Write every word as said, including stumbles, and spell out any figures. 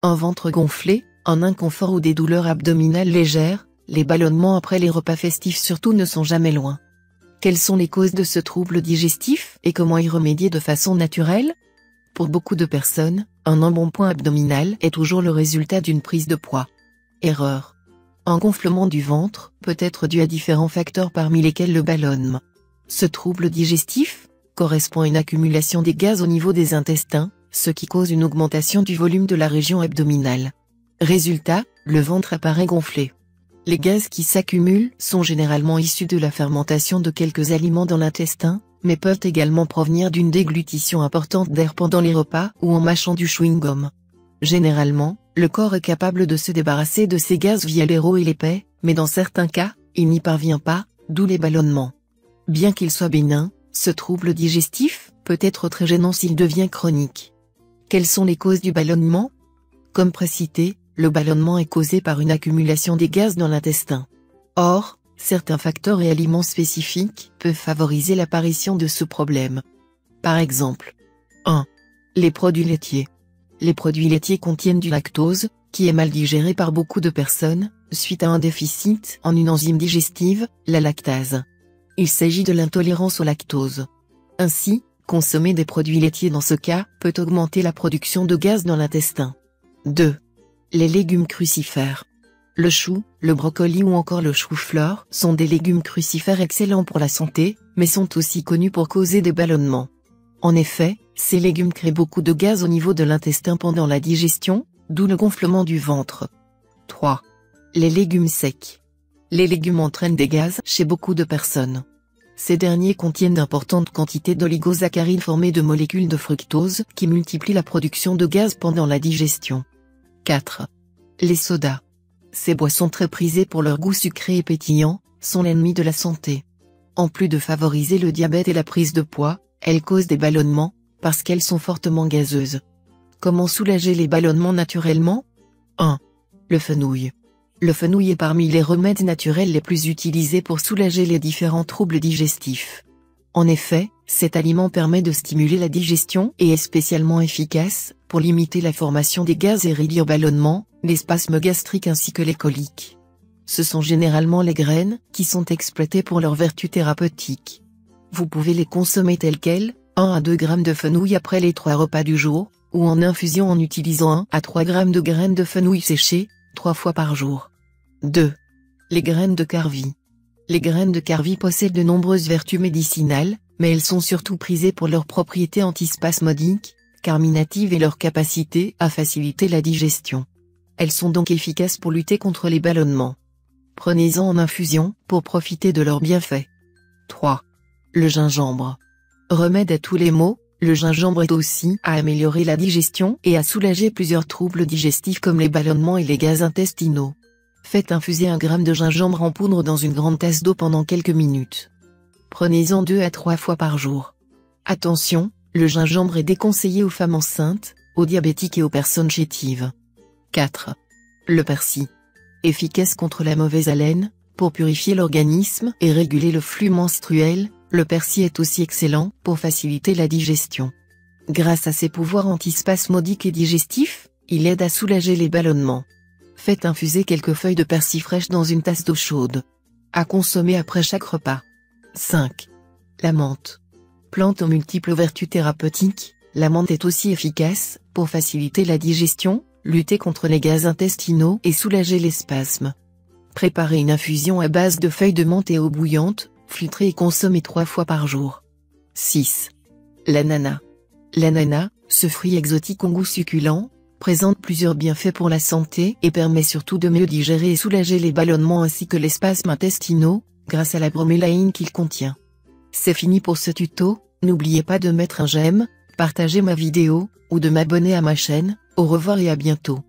un ventre gonflé, un inconfort ou des douleurs abdominales légères, les ballonnements après les repas festifs surtout ne sont jamais loin. Quelles sont les causes de ce trouble digestif et comment y remédier de façon naturelle? Pour beaucoup de personnes, un embonpoint abdominal est toujours le résultat d'une prise de poids. Erreur. Un gonflement du ventre peut être dû à différents facteurs parmi lesquels le ballonnement. Ce trouble digestif correspond à une accumulation des gaz au niveau des intestins, ce qui cause une augmentation du volume de la région abdominale. Résultat, le ventre apparaît gonflé. Les gaz qui s'accumulent sont généralement issus de la fermentation de quelques aliments dans l'intestin, mais peuvent également provenir d'une déglutition importante d'air pendant les repas ou en mâchant du chewing-gum. Généralement, le corps est capable de se débarrasser de ces gaz via l'aéro et l'épais, mais dans certains cas, il n'y parvient pas, d'où les ballonnements. Bien qu'il soit bénin, ce trouble digestif peut être très gênant s'il devient chronique. Quelles sont les causes du ballonnement? Comme précité, le ballonnement est causé par une accumulation des gaz dans l'intestin. Or, certains facteurs et aliments spécifiques peuvent favoriser l'apparition de ce problème. Par exemple, un. Les produits laitiers. Les produits laitiers contiennent du lactose, qui est mal digéré par beaucoup de personnes, suite à un déficit en une enzyme digestive, la lactase. Il s'agit de l'intolérance au lactose. Ainsi, consommer des produits laitiers dans ce cas peut augmenter la production de gaz dans l'intestin. deux. Les légumes crucifères. Le chou, le brocoli ou encore le chou-fleur sont des légumes crucifères excellents pour la santé, mais sont aussi connus pour causer des ballonnements. En effet, ces légumes créent beaucoup de gaz au niveau de l'intestin pendant la digestion, d'où le gonflement du ventre. trois. Les légumes secs. Les légumes entraînent des gaz chez beaucoup de personnes. Ces derniers contiennent d'importantes quantités d'oligosaccharides formés de molécules de fructose qui multiplient la production de gaz pendant la digestion. quatre. Les sodas. Ces boissons très prisées pour leur goût sucré et pétillant, sont l'ennemi de la santé. En plus de favoriser le diabète et la prise de poids, elles causent des ballonnements, parce qu'elles sont fortement gazeuses. Comment soulager les ballonnements naturellement? un. Le fenouil. Le fenouil est parmi les remèdes naturels les plus utilisés pour soulager les différents troubles digestifs. En effet, cet aliment permet de stimuler la digestion et est spécialement efficace pour limiter la formation des gaz et réduire ballonnements, les spasmes gastriques ainsi que les coliques. Ce sont généralement les graines qui sont exploitées pour leurs vertus thérapeutiques. Vous pouvez les consommer telles quelles, un à deux grammes de fenouil après les trois repas du jour, ou en infusion en utilisant un à trois grammes de graines de fenouil séchées, trois fois par jour. deux. Les graines de carvi. Les graines de carvi possèdent de nombreuses vertus médicinales, mais elles sont surtout prisées pour leurs propriétés antispasmodiques, carminatives et leur capacité à faciliter la digestion. Elles sont donc efficaces pour lutter contre les ballonnements. Prenez-en en infusion pour profiter de leurs bienfaits. trois. Le gingembre. Remède à tous les maux, le gingembre aide aussi à améliorer la digestion et à soulager plusieurs troubles digestifs comme les ballonnements et les gaz intestinaux. Faites infuser un gramme de gingembre en poudre dans une grande tasse d'eau pendant quelques minutes. Prenez-en deux à trois fois par jour. Attention, le gingembre est déconseillé aux femmes enceintes, aux diabétiques et aux personnes chétives. quatre. Le persil. Efficace contre la mauvaise haleine, pour purifier l'organisme et réguler le flux menstruel, le persil est aussi excellent pour faciliter la digestion. Grâce à ses pouvoirs antispasmodiques et digestifs, il aide à soulager les ballonnements. Faites infuser quelques feuilles de persil fraîches dans une tasse d'eau chaude. À consommer après chaque repas. cinq. La menthe. Plante aux multiples vertus thérapeutiques, la menthe est aussi efficace pour faciliter la digestion, lutter contre les gaz intestinaux et soulager les spasmes. Préparez une infusion à base de feuilles de menthe et eau bouillante, filtrez et consommez trois fois par jour. six. L'ananas. L'ananas, ce fruit exotique au goût succulent, présente plusieurs bienfaits pour la santé et permet surtout de mieux digérer et soulager les ballonnements ainsi que les spasmes intestinaux, grâce à la bromélaïne qu'il contient. C'est fini pour ce tuto, n'oubliez pas de mettre un j'aime, partager ma vidéo, ou de m'abonner à ma chaîne. Au revoir et à bientôt.